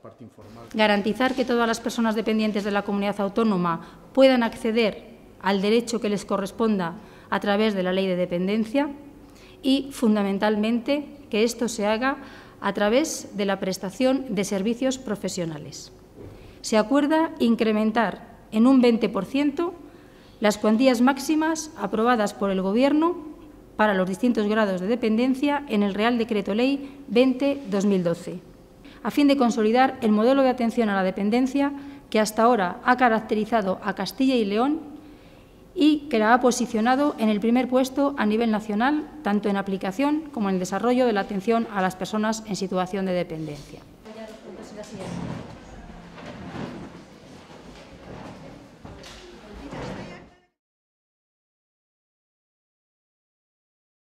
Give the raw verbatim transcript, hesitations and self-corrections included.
parte informal. Garantizar que todas las personas dependientes de la comunidad autónoma puedan acceder al derecho que les corresponda a través de la Ley de Dependencia y, fundamentalmente, que esto se haga a través de la prestación de servicios profesionales. Se acuerda incrementar en un veinte por ciento las cuantías máximas aprobadas por el Gobierno para los distintos grados de dependencia en el Real Decreto Ley veinte barra dos mil doce, a fin de consolidar el modelo de atención a la dependencia que hasta ahora ha caracterizado a Castilla y León y que la ha posicionado en el primer puesto a nivel nacional, tanto en aplicación como en el desarrollo de la atención a las personas en situación de dependencia.